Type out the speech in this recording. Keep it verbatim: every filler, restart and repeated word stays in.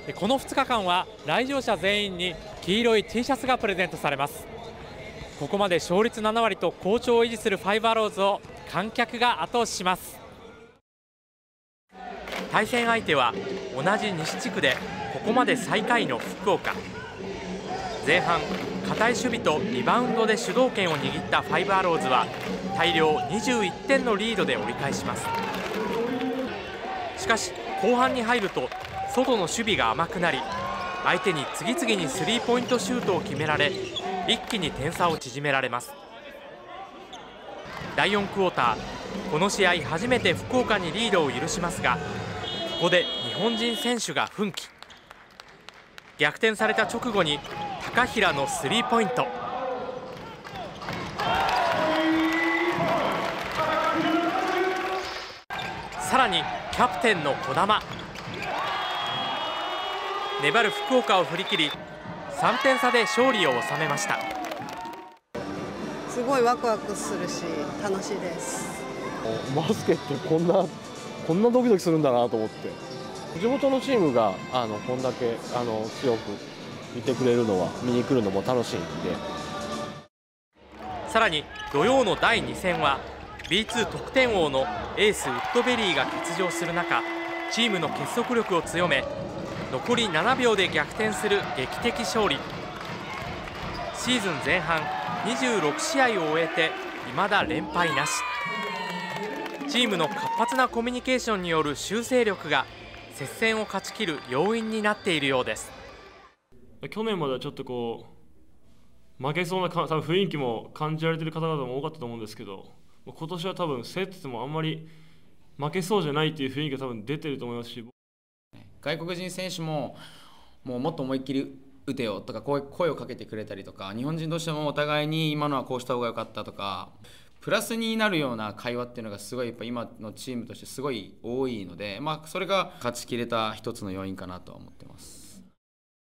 このふつかかんは来場者全員に黄色い T シャツがプレゼントされます。ここまで勝率ななわりと好調を維持するファイブアローズを観客が後押しします。対戦相手は同じ西地区でここまで最下位の福岡。前半堅い守備とリバウンドで主導権を握ったファイブアローズは大量にじゅういってんのリードで折り返します。しかし後半に入ると外の守備が甘くなり、相手に次々にスリーポイントシュートを決められ、一気に点差を縮められます。だいよんクォーター、この試合初めて福岡にリードを許しますが、ここで日本人選手が奮起。逆転された直後に高平のスリーポイント。さらにキャプテンの児玉。粘る福岡を振り切りさんてん差で勝利を収めました。 すごいワクワクするし楽しいです。 バスケってこんなこんなドキドキするんだなと思って、地元のチームがあのこんだけあの強くいてくれるのは見に来るのも楽しいんで。 さらに土曜のだいに戦は ビーツー 得点王のエースウッドベリーが欠場する中、チームの結束力を強め残りななびょうで逆転する劇的勝利。シーズン前半にじゅうろくしあいを終えて未だ連敗なし。チームの活発なコミュニケーションによる修正力が接戦を勝ち切る要因になっているようです。 去年まではちょっとこう負けそうな多分雰囲気も感じられている方々も多かったと思うんですけど、今年は多分競っててもあんまり負けそうじゃないっていう雰囲気が多分出てると思いますし、 外国人選手ももうもっと思いっきり打てよとか声をかけてくれたりとか、日本人としてもお互いに今のはこうした方が良かったとか、プラスになるような会話っていうのがすごいやっぱ今のチームとしてすごい多いので、まあ、それが勝ちきれた一つの要因かなとは思ってます。